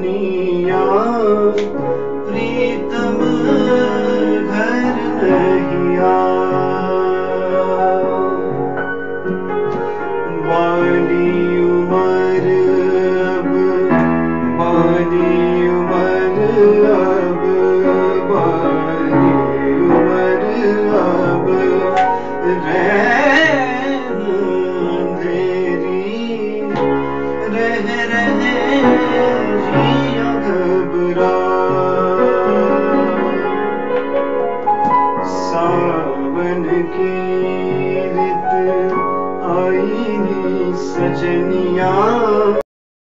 सजनिया प्रीतम घर नहीं बाली उमर अब बाली उमर अब बाली उमर अब रह रहे जिया घबरा सावन की रित आई सजनिया